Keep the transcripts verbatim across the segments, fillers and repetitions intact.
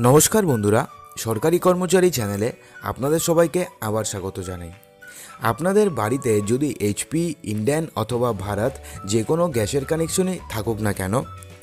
নমস্কার বন্ধুরা, সরকারি কর্মচারী চ্যানেলে আপনাদের সবাইকে আবার স্বাগত জানাই। আপনাদের বাড়িতে যদি এইচপি, ইন্ডিয়ান অথবা ভারত যে কোনো গ্যাসের কানেকশনই থাকুক না কেন,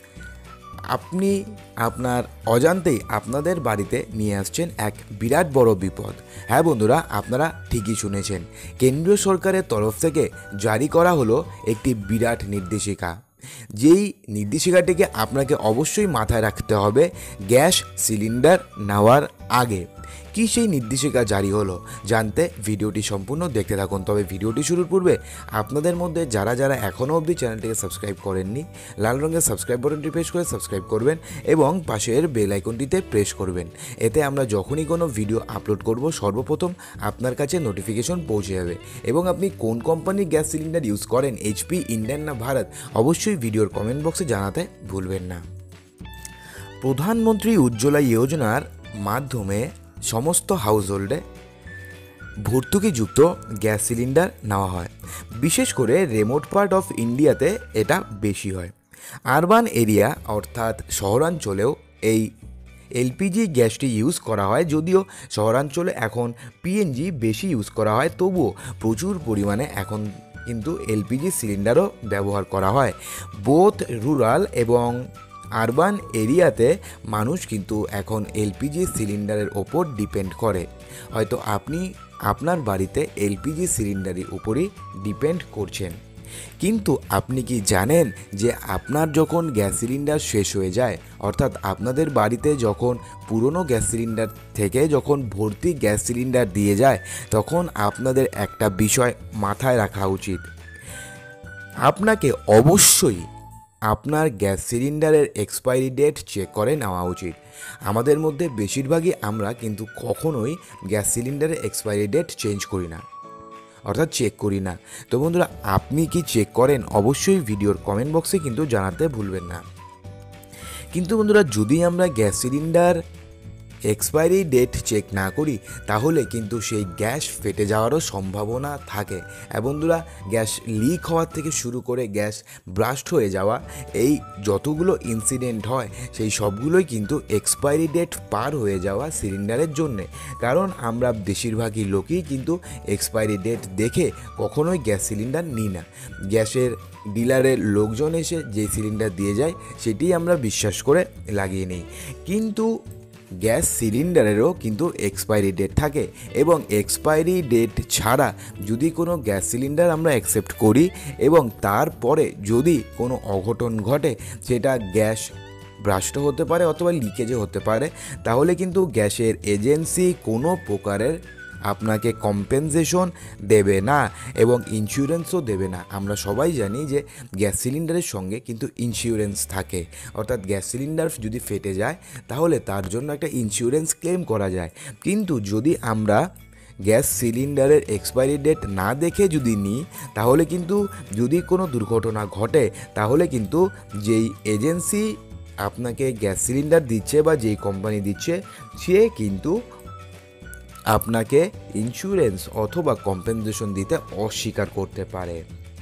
আপনি আপনার অজান্তেই আপনাদের বাড়িতে নিয়ে আসছেন এক বিরাট বড় বিপদ। হ্যাঁ বন্ধুরা, আপনারা ঠিকই শুনেছেন, কেন্দ্রীয় সরকারের তরফ থেকে জারি করা হলো একটি বিরাট নির্দেশিকা। যেই নির্দেশিকাটিকে আপনাকে অবশ্যই মাথায় রাখতে হবে গ্যাস সিলিন্ডার নেওয়ার আগে। কি সেই নির্দেশিকা জারি হলো জানতে ভিডিওটি সম্পূর্ণ দেখতে থাকুন। তবে ভিডিওটি শুরুর পূর্বে আপনাদের মধ্যে যারা যারা এখনও অবধি চ্যানেলটিকে সাবস্ক্রাইব করেননি, লাল রঙের সাবস্ক্রাইব বাটনটি প্রেস করে সাবস্ক্রাইব করবেন এবং পাশের বেল আইকনটিতে প্রেস করবেন। এতে আমরা যখনই কোনো ভিডিও আপলোড করব সর্বপ্রথম আপনার কাছে নোটিফিকেশন পৌঁছে যাবে। এবং আপনি কোন কোম্পানির গ্যাস সিলিন্ডার ইউজ করেন, এইচপি, ইন্ডিয়ান না ভারত, অবশ্যই ভিডিওর কমেন্ট বক্সে জানাতে ভুলবেন না। প্রধানমন্ত্রী উজ্জ্বলা যোজনার মাধ্যমে সমস্ত হাউসহোল্ডে ভর্তুকিযুক্ত গ্যাস সিলিন্ডার নেওয়া হয়। বিশেষ করে রিমোট পার্ট অফ ইন্ডিয়াতে এটা বেশি হয়। আরবান এরিয়া অর্থাৎ শহরাঞ্চলেও এই এলপিজি গ্যাসটি ইউজ করা হয়। যদিও শহরাঞ্চলে এখন পিএনজি বেশি ইউজ করা হয়, তবুও প্রচুর পরিমাণে এখন কিন্তু এলপিজি সিলিন্ডারও ব্যবহার করা হয়। বোথ রুরাল এবং আরবান এরিয়াতে মানুষ কিন্তু এখন এলপিজি সিলিন্ডারের ওপর ডিপেন্ড করে। হয়তো আপনি আপনার বাড়িতে এলপিজি সিলিন্ডারের উপরই ডিপেন্ড করছেন, কিন্তু আপনি কি জানেন যে আপনার যখন গ্যাস সিলিন্ডার শেষ হয়ে যায়, অর্থাৎ আপনাদের বাড়িতে যখন পুরনো গ্যাস সিলিন্ডার থেকে যখন ভর্তি গ্যাস সিলিন্ডার দিয়ে যায়, তখন আপনাদের একটা বিষয় মাথায় রাখা উচিত। আপনাকে অবশ্যই আপনার গ্যাস সিলিন্ডারের এক্সপায়ারি ডেট চেক করে নেওয়া উচিত। আমাদের মধ্যে বেশিরভাগই আমরা কিন্তু কখনোই গ্যাস সিলিন্ডারের এক্সপায়ারি ডেট চেঞ্জ করি না, অর্থাৎ চেক করি না। তো বন্ধুরা, আপনি কি চেক করেন? অবশ্যই ভিডিওর কমেন্ট বক্সে কিন্তু জানাতে ভুলবেন না। কিন্তু বন্ধুরা, যদি আমরা gas cylinder expiry date check না করি, তাহলে কিন্তু সেই গ্যাস ফেটে যাওয়ারও সম্ভাবনা থাকে। আর বন্ধুরা, গ্যাস লিক হওয়ার থেকে শুরু করে গ্যাস ব্রাস্ট হয়ে যাওয়া, এই যতগুলো ইনসিডেন্ট হয় সেই সবগুলোই কিন্তু এক্সপায়ারি ডেট পার হয়ে যাওয়া সিলিন্ডারের জন্যে। কারণ আমরা বেশিরভাগই লোকই কিন্তু এক্সপায়ারি ডেট দেখে কখনোই গ্যাস সিলিন্ডার নিই না। গ্যাসের ডিলারের লোকজন এসে যে সিলিন্ডার দিয়ে যায় সেটি আমরা বিশ্বাস করে লাগিয়ে নিই। কিন্তু গ্যাস সিলিন্ডারেরও কিন্তু এক্সপায়ারি ডেট থাকে, এবং এক্সপায়ারি ডেট ছাড়া যদি কোনো গ্যাস সিলিন্ডার আমরা অ্যাকসেপ্ট করি এবং তারপরে যদি কোনো অঘটন ঘটে, সেটা গ্যাস ব্রাস্ট হতে পারে অথবা লিকেজে হতে পারে, তাহলে কিন্তু গ্যাসের এজেন্সি কোনো প্রকারের আপনাকে কম্পেনসেশন দেবে না এবং ইন্স্যুরেন্সও দেবে না। আমরা সবাই জানি যে গ্যাস সিলিন্ডারের সঙ্গে কিন্তু ইন্স্যুরেন্স থাকে, অর্থাৎ গ্যাস সিলিন্ডার যদি ফেটে যায় তাহলে তার জন্য একটা ইন্স্যুরেন্স ক্লেম করা যায়। কিন্তু যদি আমরা গ্যাস সিলিন্ডারের এক্সপায়ারি ডেট না দেখে যদি নিই, তাহলে কিন্তু যদি কোনো দুর্ঘটনা ঘটে, তাহলে কিন্তু যেই এজেন্সি আপনাকে গ্যাস সিলিন্ডার দিচ্ছে বা যেই কোম্পানি দিচ্ছে, সে কিন্তু আপনাকে ইন্স্যুরেন্স অথবা কম্পেনসেশন দিতে অস্বীকার করতে পারে।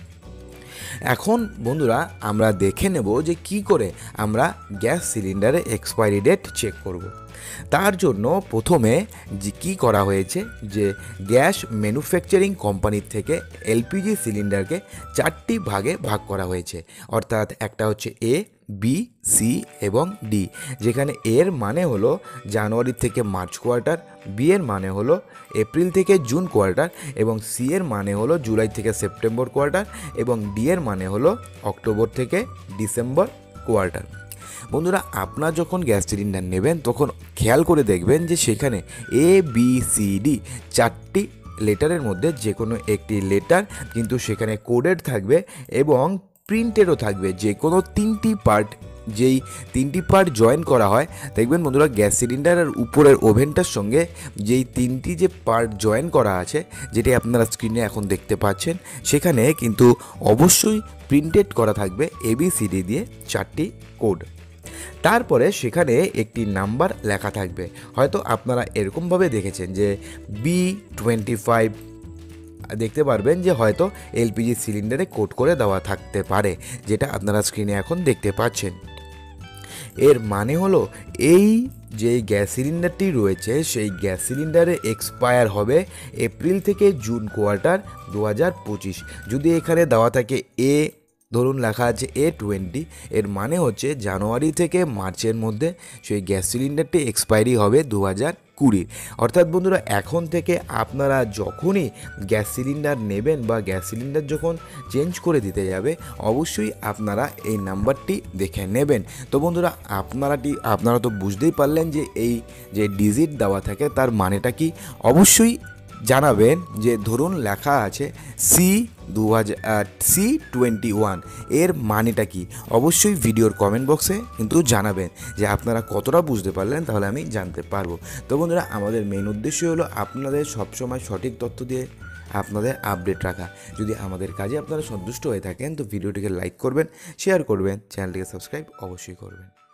এখন বন্ধুরা, আমরা দেখে নেব যে কি করে আমরা গ্যাস সিলিন্ডারে এক্সপায়ারি ডেট চেক করব। তার জন্য প্রথমে যে কী করা হয়েছে, যে গ্যাস ম্যানুফ্যাকচারিং কোম্পানির থেকে এলপিজি সিলিন্ডারকে চারটি ভাগে ভাগ করা হয়েছে। অর্থাৎ একটা হচ্ছে এ, বি, সি এবং ডি, যেখানে এর মানে হলো জানুয়ারি থেকে মার্চ কোয়ার্টার, বি এর মানে হলো এপ্রিল থেকে জুন কোয়ার্টার এবং সি এর মানে হলো জুলাই থেকে সেপ্টেম্বর কোয়ার্টার এবং ডি এর মানে হলো অক্টোবর থেকে ডিসেম্বর কোয়ার্টার। বন্ধুরা, আপনার যখন গ্যাস সিলিন্ডার নেবেন তখন খেয়াল করে দেখবেন যে সেখানে এ, বি, সি, ডি চারটি লেটারের মধ্যে যে কোনো একটি লেটার কিন্তু সেখানে কোডেড থাকবে এবং প্রিন্টেডও থাকবে। যে কোনো তিনটি পার্ট, যেই তিনটি পার্ট জয়েন করা হয়, দেখবেন বন্ধুরা গ্যাস সিলিন্ডারের উপরের ওভেনটার সঙ্গে যেই তিনটি যে পার্ট জয়েন করা আছে, যেটি আপনারা স্ক্রিনে এখন দেখতে পাচ্ছেন, সেখানে কিন্তু অবশ্যই প্রিন্টেড করা থাকবে এবিসিডি দিয়ে চারটি কোড। তারপরে সেখানে একটি নাম্বার লেখা থাকবে। হয়তো আপনারা এরকমভাবে দেখেছেন যে বি টোয়েন্টি ফাইভ দেখতে পারবেন যে হয়তো এলপিজি সিলিন্ডারে কোড করে দেওয়া থাকতে পারে, যেটা আপনারা স্ক্রিনে এখন দেখতে পাচ্ছেন। এর মানে হলো এই যে গ্যাস সিলিন্ডারটি রয়েছে সেই গ্যাস সিলিন্ডারে এক্সপায়ার হবে এপ্রিল থেকে জুন কোয়ার্টার দু হাজার পঁচিশ। যদি এখানে দেওয়া থাকে এ, ধরুন লেখা আছে এ টোয়েন্টি, এর মানে হচ্ছে জানুয়ারি থেকে মার্চের মধ্যে সেই গ্যাস সিলিন্ডারটি এক্সপায়ারি হবে দু হাজার কুড়ির। অর্থাৎ বন্ধুরা এখন থেকে আপনারা যখনই গ্যাস সিলিন্ডার নেবেন বা গ্যাস সিলিন্ডার যখন চেঞ্জ করে দিতে যাবে অবশ্যই আপনারা এই নাম্বারটি দেখে নেবেন। তো বন্ধুরা আপনারাটি আপনারা তো বুঝতেই পারলেন যে এই যে ডিজিট দেওয়া থাকে তার মানেটা কি। অবশ্যই জানাবেন যে ধরুন লেখা আছে সি দু হাজার সি টোয়েন্টি ওয়ান, এর মানেটা কি। অবশ্যই ভিডিওর কমেন্ট বক্সে কিন্তু জানাবেন যে আপনারা কতটা বুঝতে পারলেন, তাহলে আমি জানতে পারবো। তো বন্ধুরা আমাদের মেইন উদ্দেশ্য হলো আপনাদের সবসময় সঠিক তথ্য দিয়ে আপনাদের আপডেট রাখা। যদি আমাদের কাজে আপনারা সন্তুষ্ট হয়ে থাকেন তো ভিডিওটিকে লাইক করবেন, শেয়ার করবেন, চ্যানেলটিকে সাবস্ক্রাইব অবশ্যই করবেন।